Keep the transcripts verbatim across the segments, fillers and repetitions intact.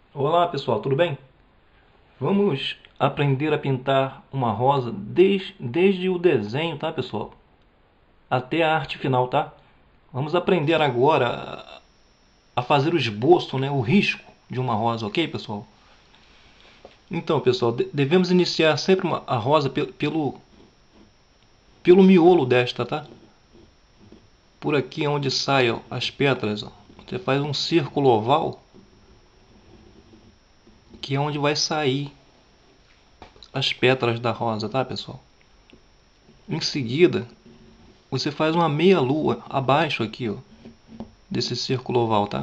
Olá pessoal, tudo bem? Vamos aprender a pintar uma rosa desde, desde o desenho, tá pessoal? Até a arte final, tá? Vamos aprender agora a fazer o esboço, né? O risco de uma rosa, ok pessoal? Então pessoal, devemos iniciar sempre uma, a rosa pelo, pelo, pelo miolo desta, tá? Por aqui onde saem as pétalas, ó. Você faz um círculo oval, que é onde vai sair as pétalas da rosa, tá pessoal? Em seguida, você faz uma meia lua abaixo aqui, ó, desse círculo oval, tá?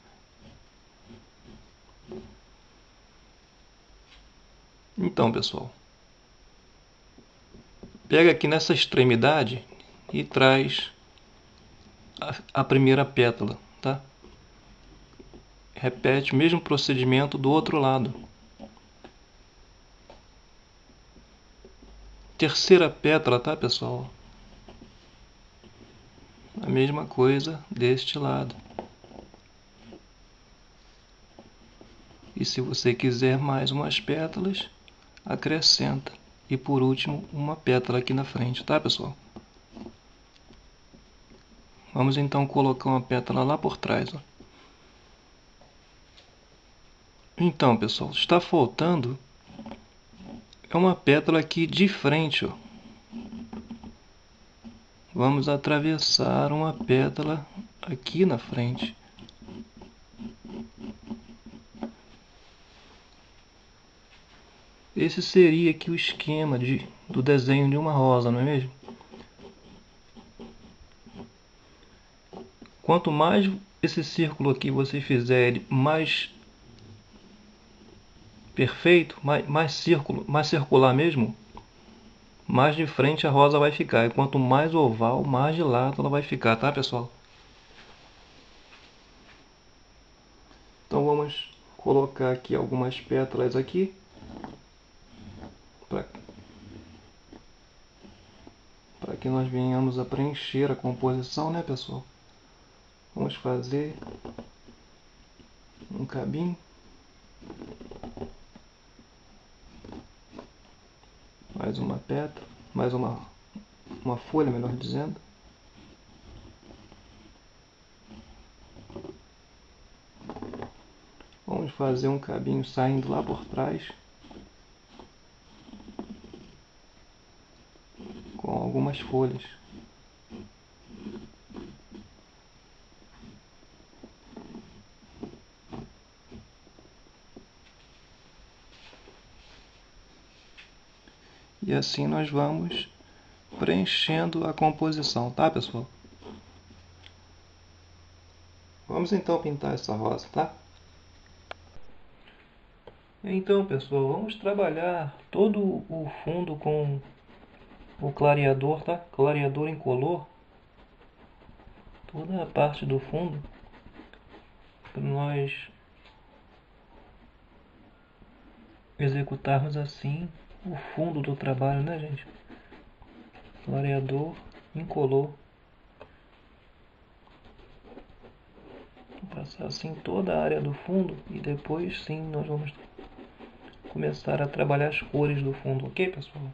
Então, pessoal, pega aqui nessa extremidade e traz a, a primeira pétala, tá? Repete o mesmo procedimento do outro lado. Terceira pétala, tá, pessoal? A mesma coisa deste lado. E se você quiser mais umas pétalas, acrescenta. E por último, uma pétala aqui na frente, tá, pessoal? Vamos então colocar uma pétala lá por trás, ó. Então, pessoal, está faltando é uma pétala aqui de frente, ó. Vamos atravessar uma pétala aqui na frente. Esse seria aqui o esquema de, do desenho de uma rosa, não é mesmo? Quanto mais esse círculo aqui você fizer ele mais perfeito, mais, mais, círculo, mais circular mesmo, mais de frente a rosa vai ficar. E quanto mais oval, mais de lado ela vai ficar, tá, pessoal? Então vamos colocar aqui algumas pétalas aqui para para que nós venhamos a preencher a composição, né, pessoal? Vamos fazer um cabinho, mais uma pétala, mais uma, uma folha, melhor dizendo. Vamos fazer um cabinho saindo lá por trás, com algumas folhas. E assim nós vamos preenchendo a composição, tá, pessoal? Vamos então pintar essa rosa, tá? Então, pessoal, vamos trabalhar todo o fundo com o clareador, tá? Clareador incolor. Toda a parte do fundo, para nós executarmos assim o fundo do trabalho, né, gente? Clareador incolor. Passar assim toda a área do fundo e depois sim nós vamos começar a trabalhar as cores do fundo, ok, pessoal?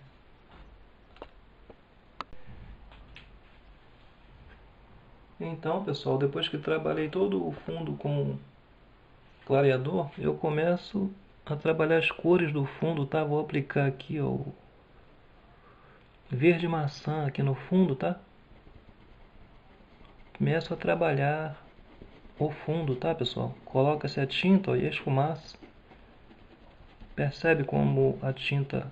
Então, pessoal, depois que trabalhei todo o fundo com clareador, eu começo a trabalhar as cores do fundo, tá? Vou aplicar aqui ó, o verde maçã aqui no fundo, tá? Começo a trabalhar o fundo, tá, pessoal? Coloca-se a tinta ó, e a esfumaça. Percebe como a tinta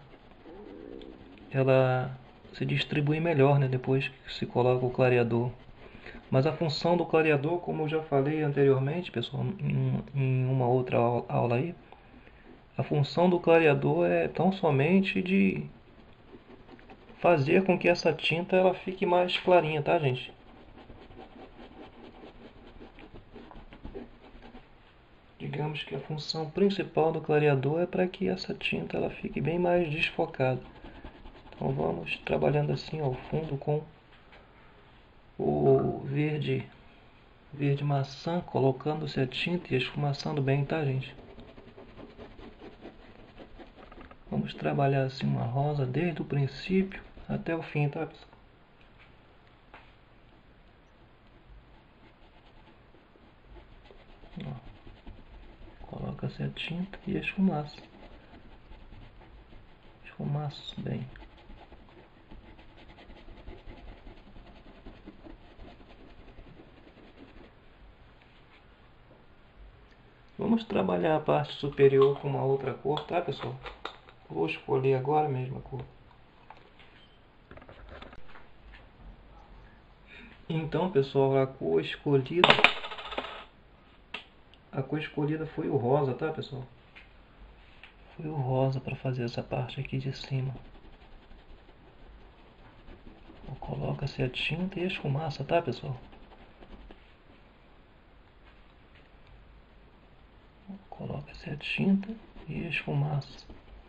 ela se distribui melhor, né, depois que se coloca o clareador. Mas a função do clareador, como eu já falei anteriormente, pessoal, em, em uma outra aula aí, a função do clareador é tão somente de fazer com que essa tinta ela fique mais clarinha, tá, gente? Digamos que a função principal do clareador é para que essa tinta ela fique bem mais desfocada. Então vamos trabalhando assim ao fundo com o verde, verde maçã, colocando-se a tinta e esfumaçando bem, tá, gente? Vamos trabalhar assim uma rosa desde o princípio até o fim, tá, pessoal? Ó, coloca-se a tinta e esfumaça. Esfumaça bem. Vamos trabalhar a parte superior com uma outra cor, tá, pessoal? Vou escolher agora a mesma cor. Então, pessoal, a cor escolhida a cor escolhida foi o rosa, tá, pessoal? Foi o rosa para fazer essa parte aqui de cima. Coloca-se a tinta e a esfumaça, tá, pessoal? Coloca-se a tinta e a esfumaça.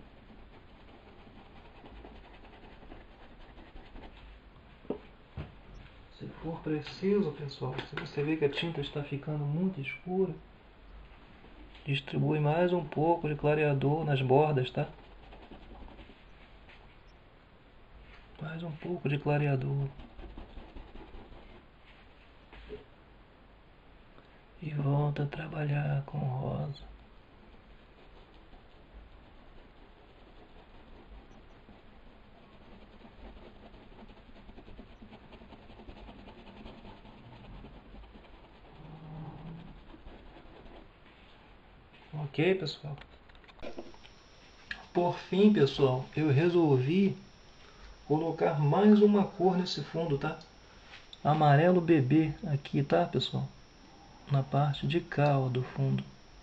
Se for preciso, pessoal, se você vê que a tinta está ficando muito escura, distribui mais um pouco de clareador nas bordas, tá? Mais um pouco de clareador. E volta a trabalhar com rosa. Ok, pessoal? Por fim, pessoal, eu resolvi colocar mais uma cor nesse fundo, tá? Amarelo bebê aqui, tá, pessoal? Na parte de cá, ó, do fundo.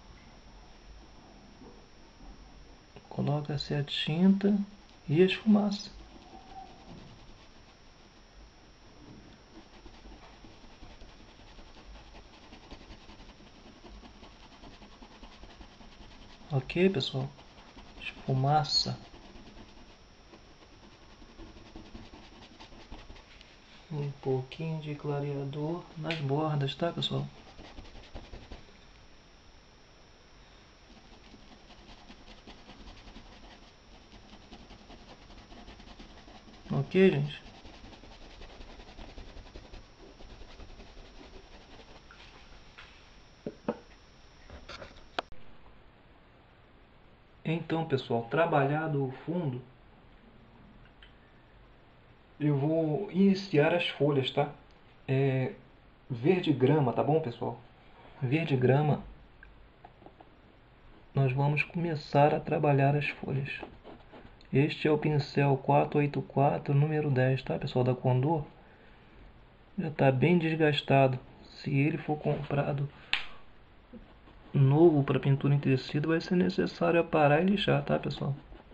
Coloca-se a tinta e a esfumaça. Ok, pessoal? Esfumaça. Um pouquinho de clareador nas bordas, tá, pessoal? Ok, gente? Então, pessoal, trabalhado o fundo, eu vou iniciar as folhas, tá? É verde grama, tá bom, pessoal? Verde grama, nós vamos começar a trabalhar as folhas. Este é o pincel quatrocentos e oitenta e quatro, número dez, tá, pessoal, da Condor. Já está bem desgastado. Se ele for comprado novo para pintura em tecido, vai ser necessário aparar e lixar, tá, pessoal?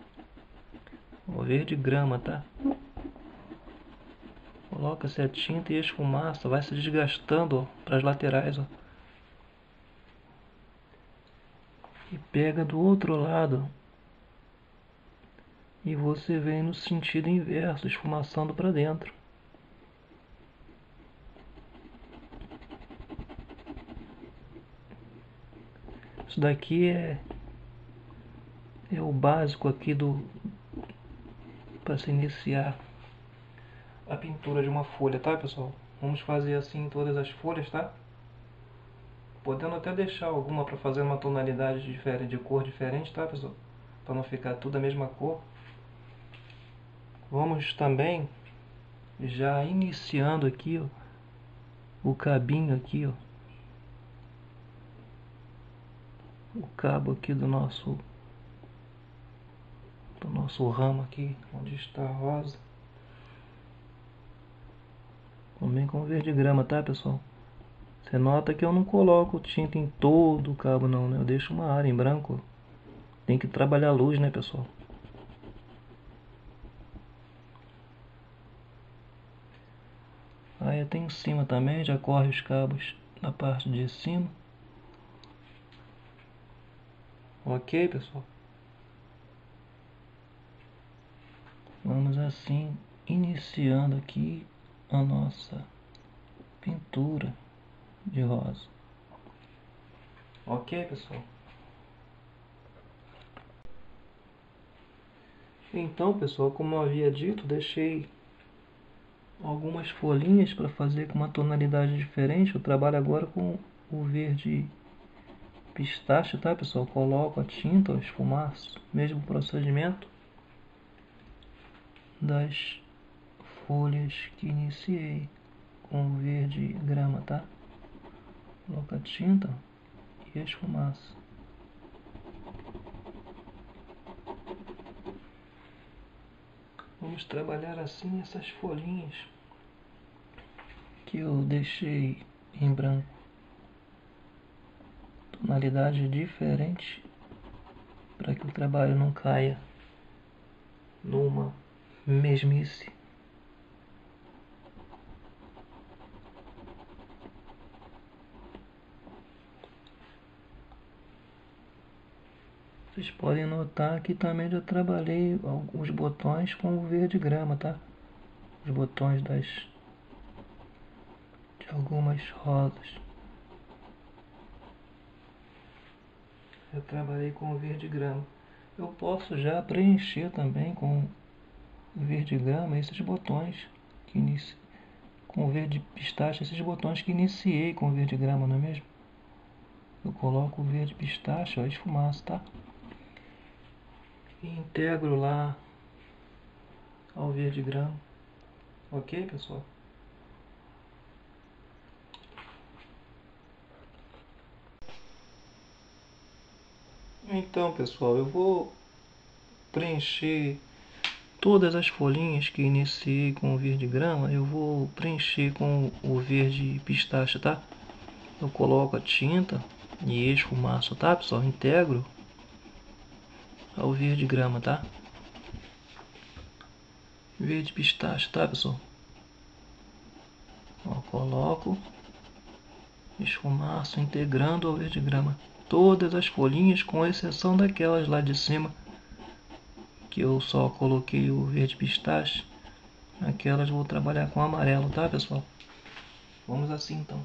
O verde grama, tá? Coloca-se a tinta e a esfumaça, vai se desgastando para as laterais, ó. E pega do outro lado. E você vem no sentido inverso, esfumaçando para dentro. Isso daqui é é o básico aqui do para se iniciar a pintura de uma folha, tá, pessoal? Vamos fazer assim em todas as folhas, tá? Podendo até deixar alguma para fazer uma tonalidade diferente, de cor diferente, tá, pessoal? Para não ficar tudo a mesma cor. Vamos também já iniciando aqui, ó, o cabinho aqui, ó. O cabo aqui do nosso do nosso ramo aqui, onde está a rosa. Também com verde grama, tá, pessoal? Você nota que eu não coloco tinta em todo o cabo não, né? Eu deixo uma área em branco. Tem que trabalhar a luz, né, pessoal? Aí até em cima também, já corre os cabos na parte de cima. Ok, pessoal? Vamos assim, iniciando aqui a nossa pintura de rosa. Ok, pessoal? Então, pessoal, como eu havia dito, deixei algumas folhinhas para fazer com uma tonalidade diferente. Eu trabalho agora com o verde pistache, tá, pessoal? Coloco a tinta, o esfumaço, mesmo procedimento das folhas que iniciei com o verde grama, tá? Coloco a tinta e esfumaço. Vamos trabalhar assim essas folhinhas que eu deixei em branco, tonalidade diferente, para que o trabalho não caia numa mesmice. Vocês podem notar que também já trabalhei os botões com o verde grama, tá? Os botões das de algumas rosas. Eu trabalhei com o verde grama. Eu posso já preencher também com o verde grama esses botões que inici... com o verde pistache, esses botões que iniciei com o verde grama, não é mesmo? Eu coloco o verde pistache, ó, esfumaço, tá? E integro lá ao verde grama. Ok, pessoal? Então, pessoal, eu vou preencher todas as folhinhas que iniciei com o verde grama. Eu vou preencher com o verde pistache, tá? Eu coloco a tinta e esfumaço, tá, pessoal? Integro ao verde grama, tá? Verde pistache, tá, pessoal? Ó, coloco, esfumaço, integrando ao verde grama todas as folhinhas, com exceção daquelas lá de cima que eu só coloquei o verde pistache. Aquelas vou trabalhar com amarelo, tá, pessoal? Vamos assim então.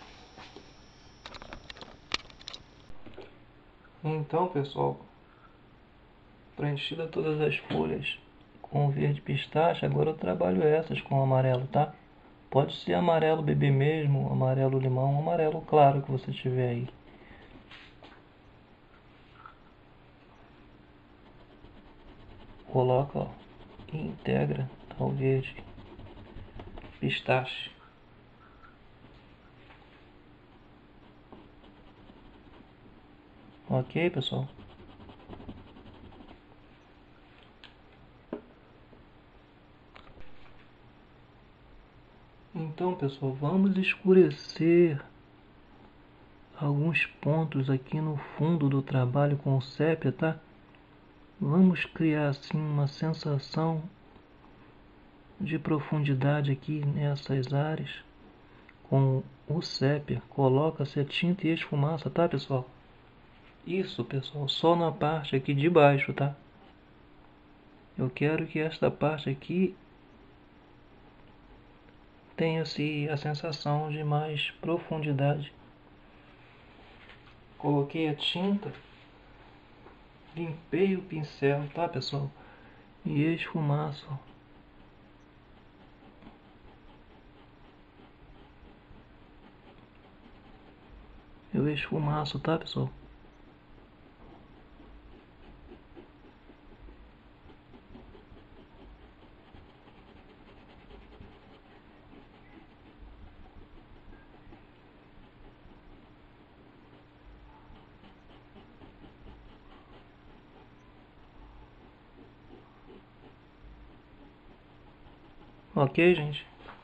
Então, pessoal, preenchida todas as folhas com o verde pistache, agora eu trabalho essas com amarelo, tá? Pode ser amarelo bebê mesmo, amarelo limão, amarelo claro que você tiver aí. Coloca, ó, e integra ao verde pistache. Ok, pessoal? Então, pessoal, vamos escurecer alguns pontos aqui no fundo do trabalho com o sépia, tá? Vamos criar assim uma sensação de profundidade aqui nessas áreas com o sépia. Coloca-se a tinta e esfumaça, tá, pessoal? Isso, pessoal, só na parte aqui de baixo, tá? Eu quero que esta parte aqui tenha-se a sensação de mais profundidade. Coloquei a tinta, limpei o pincel, tá, pessoal? E esfumaço. Eu esfumaço, tá, pessoal? Ok, gente?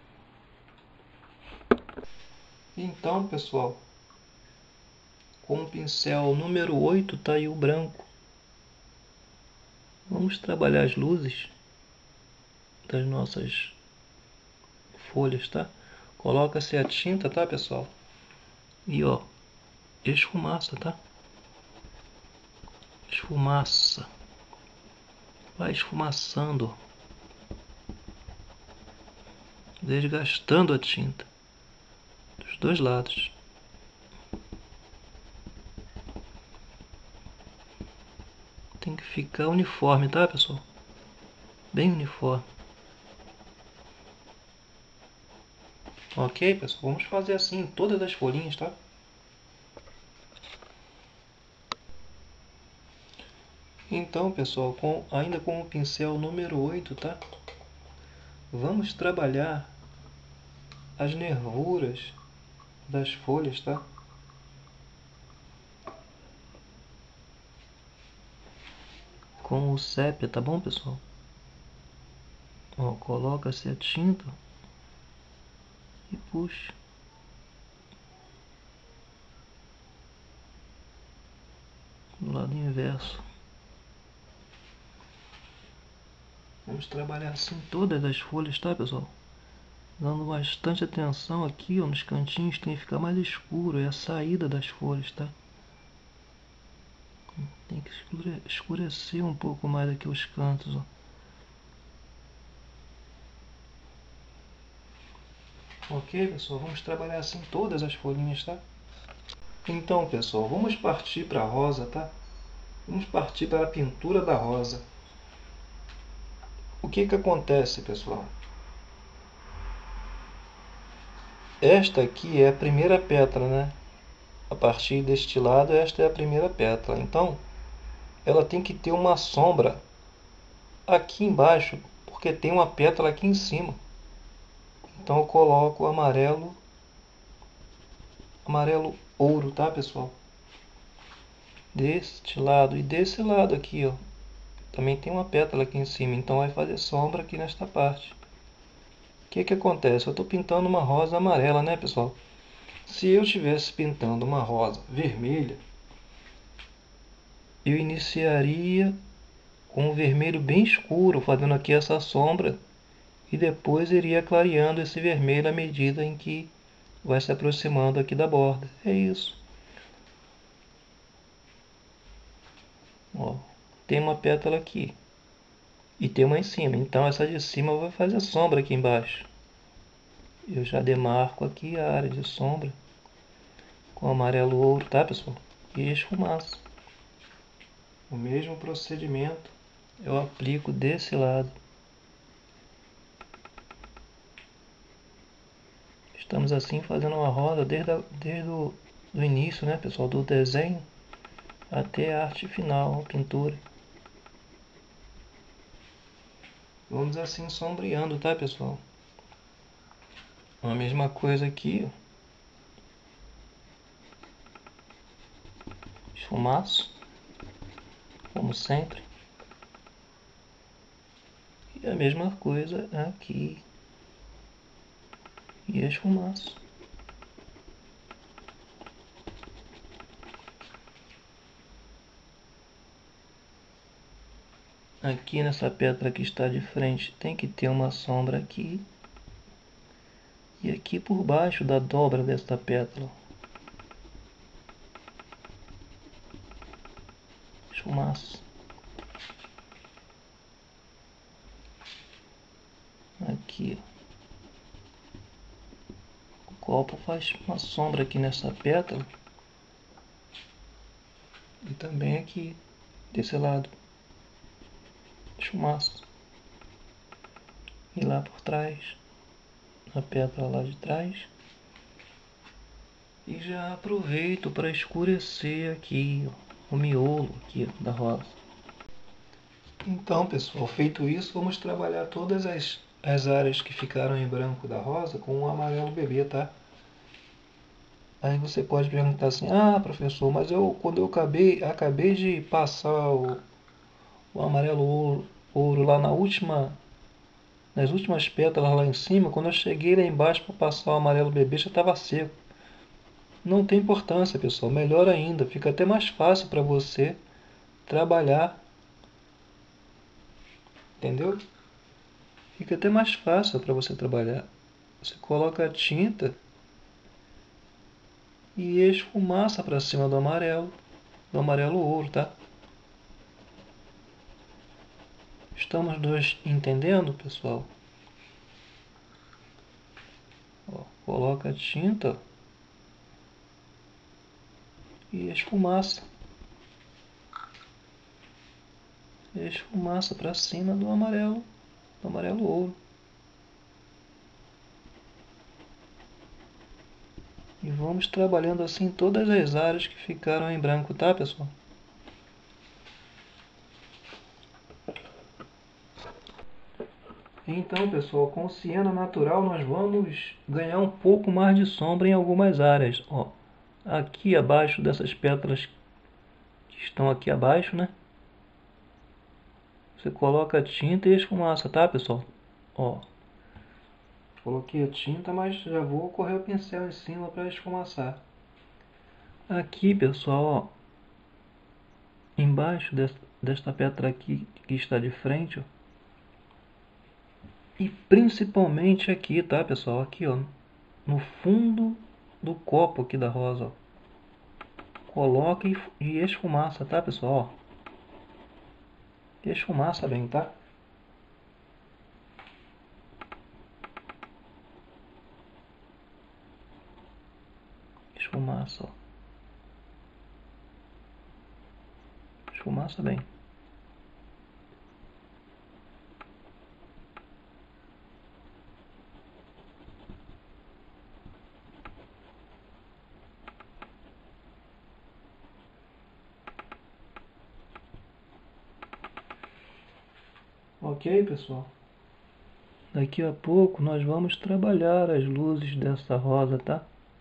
Então, pessoal, com o pincel número oito, tá aí o branco. Vamos trabalhar as luzes das nossas folhas, tá? Coloca-se a tinta, tá, pessoal? E ó, esfumaça, tá? Esfumaça. Vai esfumaçando, desgastando a tinta dos dois lados. Tem que ficar uniforme, tá, pessoal? bem uniforme. Ok, pessoal, vamos fazer assim em todas as folhinhas, tá? Então, pessoal, com, ainda com o pincel número oito, tá? Vamos trabalhar as nervuras das folhas, tá? Com o sépia, tá bom, pessoal? Ó, coloca-se a tinta e puxa. Do lado inverso. Vamos trabalhar assim todas as folhas, tá, pessoal? Dando bastante atenção aqui, ó, nos cantinhos tem que ficar mais escuro, é a saída das folhas, tá? Tem que escurecer um pouco mais aqui os cantos, ó. Ok, pessoal, vamos trabalhar assim todas as folhinhas, tá? Então, pessoal, vamos partir para a rosa, tá? Vamos partir para a pintura da rosa. O que que acontece, pessoal? Esta aqui é a primeira pétala, né? A partir deste lado, esta é a primeira pétala. Então, ela tem que ter uma sombra aqui embaixo, porque tem uma pétala aqui em cima. Então eu coloco o amarelo, amarelo ouro, tá, pessoal? Deste lado e desse lado aqui, ó. Também tem uma pétala aqui em cima, então vai fazer sombra aqui nesta parte. O que que acontece? Eu estou pintando uma rosa amarela, né, pessoal? Se eu estivesse pintando uma rosa vermelha, eu iniciaria com um vermelho bem escuro, fazendo aqui essa sombra, e depois iria clareando esse vermelho à medida em que vai se aproximando aqui da borda. É isso. Ó, tem uma pétala aqui e tem uma em cima, então essa de cima vai fazer sombra aqui embaixo. Eu já demarco aqui a área de sombra com amarelo ouro, tá, pessoal? E esfumaço. O mesmo procedimento eu aplico desse lado. Estamos assim fazendo uma roda desde, a, desde o do início, né, pessoal, do desenho até a arte final, a pintura. Vamos assim sombreando, tá, pessoal? A mesma coisa aqui, ó. Esfumaço, como sempre. E a mesma coisa aqui. E esfumaço. Aqui nessa pedra que está de frente tem que ter uma sombra aqui. E aqui por baixo da dobra desta pétala. Esfumaço. Aqui, ó. O copo faz uma sombra aqui nessa pétala. E também aqui, desse lado. Esfumaço. E lá por trás. A pétala lá de trás. E já aproveito para escurecer aqui, ó, o miolo aqui da rosa. Então, pessoal, feito isso, vamos trabalhar todas as, as áreas que ficaram em branco da rosa com o amarelo bebê, tá? Aí você pode perguntar assim, ah, professor, mas eu quando eu acabei, acabei de passar o, o amarelo ouro, ouro lá na última, nas últimas pétalas lá em cima, quando eu cheguei lá embaixo para passar o amarelo bebê já estava seco. Não tem importância, pessoal, melhor ainda, fica até mais fácil para você trabalhar, entendeu? Fica até mais fácil para você trabalhar. Você coloca a tinta e esfumaça para cima do amarelo, do amarelo ouro, tá? Estamos dois entendendo, pessoal? Ó, coloca a tinta e esfumaça. Esfumaça para cima do amarelo do amarelo ouro. E vamos trabalhando assim todas as áreas que ficaram em branco, tá, pessoal? Então, pessoal, com o siena natural nós vamos ganhar um pouco mais de sombra em algumas áreas. Ó, aqui abaixo dessas pétalas que estão aqui abaixo, né? Você coloca a tinta e a esfumaça, tá, pessoal? Ó, coloquei a tinta, mas já vou correr o pincel em cima para esfumaçar. Aqui, pessoal, ó, embaixo desta, desta pétala aqui que está de frente, ó, e principalmente aqui, tá, pessoal? Aqui, ó, no fundo do copo aqui da rosa, ó. Coloca e, e esfumaça, tá, pessoal? Ó, esfumaça bem, tá? Esfumaça, ó. Esfumaça bem. Ok, pessoal? Daqui a pouco nós vamos trabalhar as luzes dessa rosa, tá?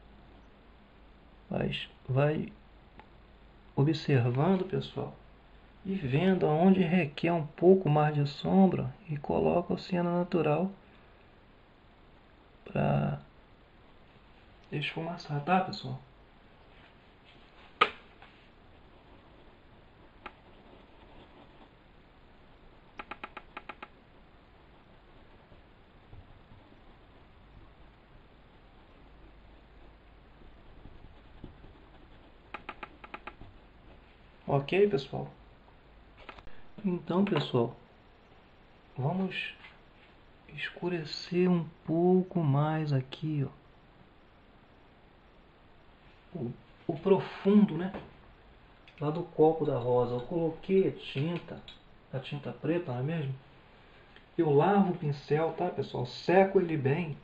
Mas vai observando, pessoal, e vendo aonde requer um pouco mais de sombra e coloca o siena natural para esfumaçar, tá, pessoal? Ok, pessoal? Então, pessoal, vamos escurecer um pouco mais aqui, ó. O, o profundo, né? Lá do copo da rosa. Eu coloquei a tinta, a tinta preta, não é mesmo? Eu lavo o pincel, tá, pessoal? Seco ele bem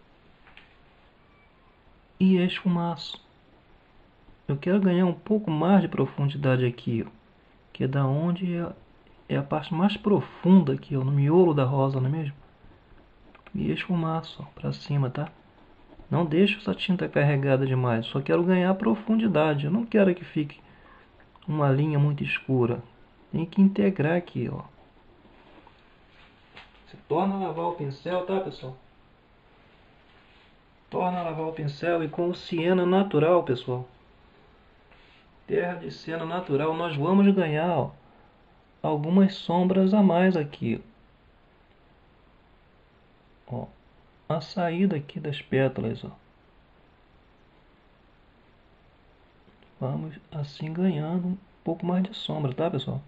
e esfumaço. Eu quero ganhar um pouco mais de profundidade aqui, ó, que é da onde é, é a parte mais profunda aqui, ó, no miolo da rosa, não é mesmo? E esfumaço, ó, pra cima, tá? Não deixo essa tinta carregada demais, só quero ganhar profundidade. Eu não quero que fique uma linha muito escura. Tem que integrar aqui, ó. Você torna a lavar o pincel, tá, pessoal? Torna a lavar o pincel e com o siena natural, pessoal. Terra de siena natural, nós vamos ganhar, ó, algumas sombras a mais aqui. Ó, a saída aqui das pétalas, ó. Vamos assim ganhando um pouco mais de sombra, tá, pessoal?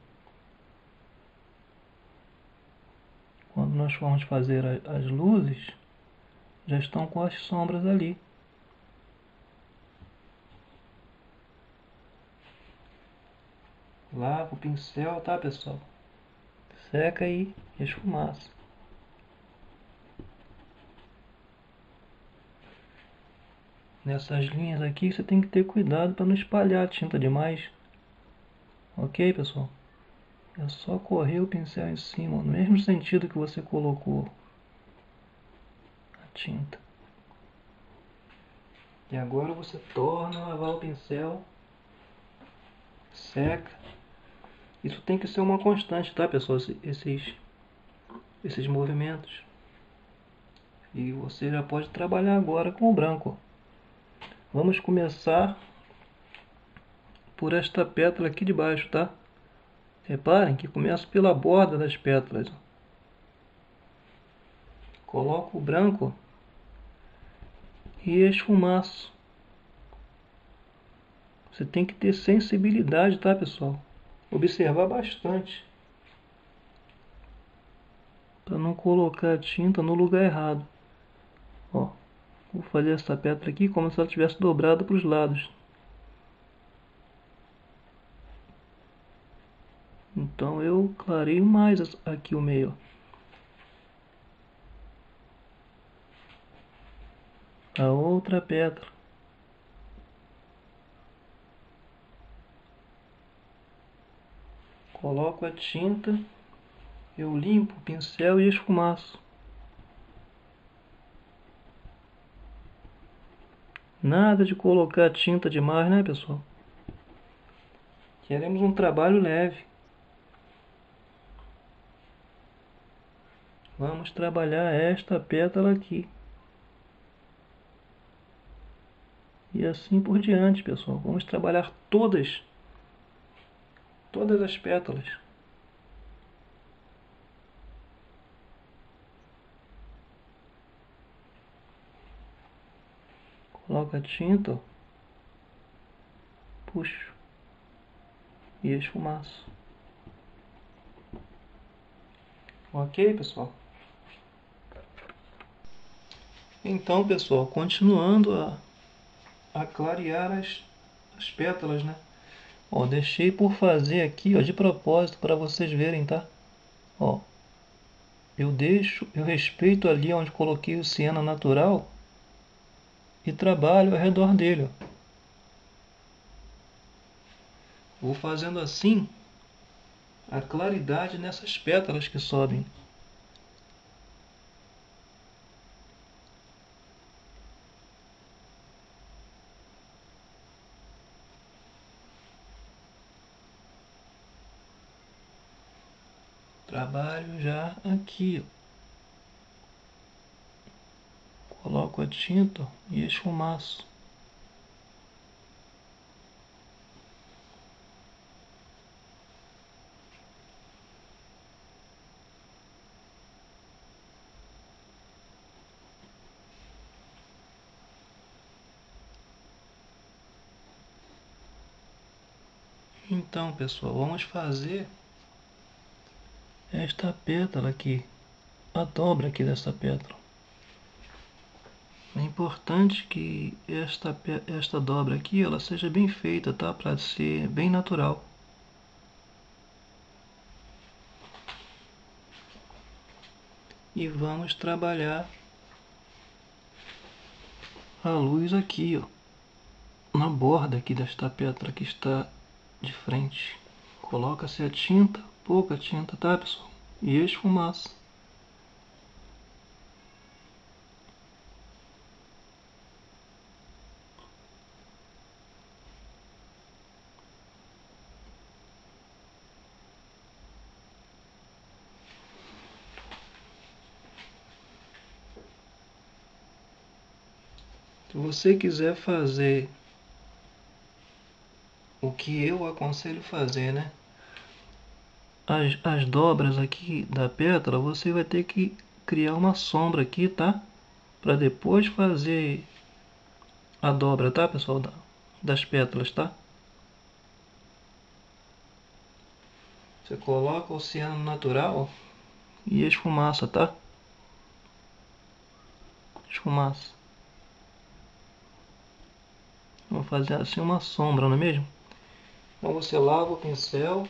Quando nós formos fazer as luzes, já estão com as sombras ali. Lava o pincel, tá, pessoal? Seca e esfumaça. Nessas linhas aqui você tem que ter cuidado para não espalhar a tinta demais. Ok, pessoal? É só correr o pincel em cima, no mesmo sentido que você colocou a tinta. E agora você torna a lavar o pincel, seca. Isso tem que ser uma constante, tá, pessoal? Esses, esses movimentos. E você já pode trabalhar agora com o branco. Vamos começar por esta pétala aqui de baixo, tá? Reparem que começo pela borda das pétalas. Coloco o branco e esfumaço. Você tem que ter sensibilidade, tá, pessoal? Observar bastante para não colocar a tinta no lugar errado. Ó, vou fazer essa pétala aqui como se ela tivesse dobrado para os lados. Então eu clareio mais aqui o meio. a outra pétala. Coloco a tinta, eu limpo o pincel e esfumaço. Nada de colocar tinta demais, né, pessoal? Queremos um trabalho leve. Vamos trabalhar esta pétala aqui. E assim por diante, pessoal. Vamos trabalhar todas, todas as pétalas. Coloca a tinta, puxo e esfumaço. Ok, pessoal? Então, pessoal, continuando a, a clarear as, as pétalas, né? Ó, deixei por fazer aqui, ó, de propósito para vocês verem, tá? Ó, eu deixo, eu respeito ali onde coloquei o siena natural e trabalho ao redor dele, ó. Vou fazendo assim a claridade nessas pétalas que sobem. Trabalho já aqui, ó. Coloco a tinta e esfumaço. Então, pessoal, vamos fazer esta pétala aqui, a dobra aqui dessa pétala. É importante que esta, esta dobra aqui ela seja bem feita, tá? Para ser bem natural. E vamos trabalhar a luz aqui, ó, na borda aqui desta pétala que está de frente. Coloca-se a tinta, pouca tinta, tá, pessoal? E esfumaça. Se você quiser fazer o que eu aconselho fazer, né? As, as dobras aqui da pétala, você vai ter que criar uma sombra aqui, tá? Para depois fazer a dobra, tá, pessoal? Da, das pétalas, tá? Você coloca o ciano natural e esfumaça, tá? Esfumaça. Vou fazer assim uma sombra, não é mesmo? Então você lava o pincel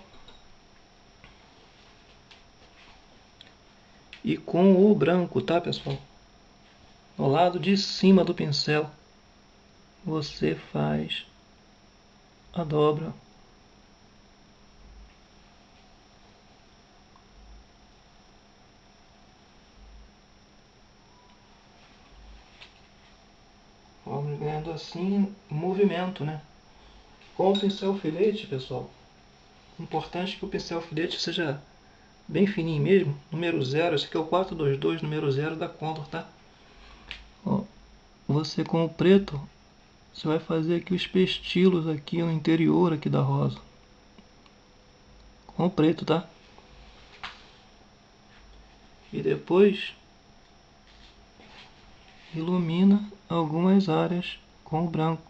e com o branco, tá, pessoal? No lado de cima do pincel você faz a dobra. Vamos ganhando assim movimento, né? Com o pincel filete, pessoal, importante que o pincel filete seja bem fininho mesmo, número zero. Esse aqui é o quatro dois dois, número zero da Condor, tá? Ó, você com o preto, você vai fazer aqui os pestilos aqui no interior aqui da rosa. Com o preto, tá? E depois ilumina algumas áreas com o branco.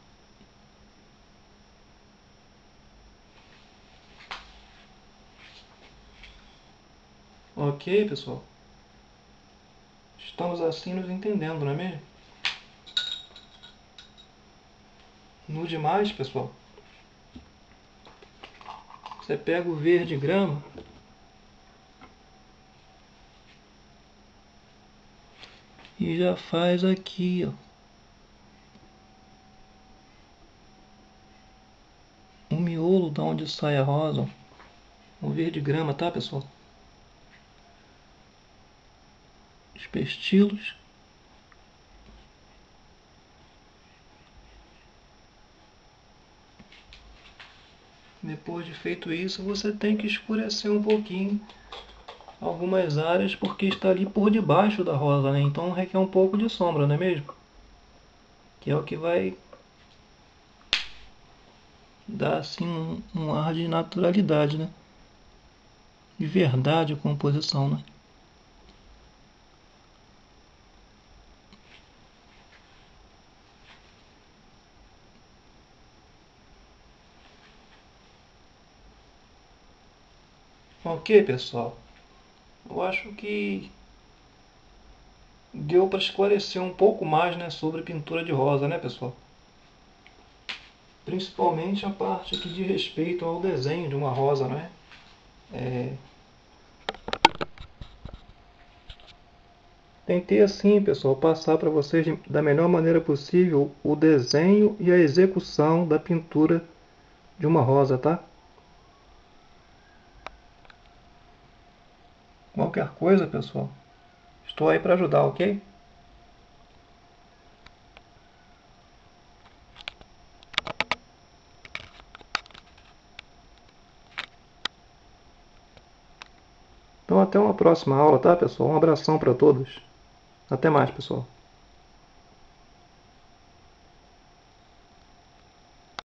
Ok, pessoal? Estamos assim nos entendendo, não é mesmo? No demais, pessoal, você pega o verde grama e já faz aqui, ó, onde sai a rosa, um verde grama, tá, pessoal? Os pestilos. Depois de feito isso, você tem que escurecer um pouquinho algumas áreas, porque está ali por debaixo da rosa, né? Então requer um pouco de sombra, não é mesmo? Que é o que vai dar assim um, um ar de naturalidade, né? De verdade a composição, né? Ok, pessoal. Eu acho que deu para esclarecer um pouco mais, né, sobre pintura de rosa, né, pessoal? Principalmente a parte que diz respeito ao desenho de uma rosa, né? É... Tentei assim, pessoal, passar para vocês da melhor maneira possível o desenho e a execução da pintura de uma rosa, tá? Qualquer coisa, pessoal, estou aí para ajudar, ok? Então até uma próxima aula, tá, pessoal? Um abração para todos. Até mais, pessoal.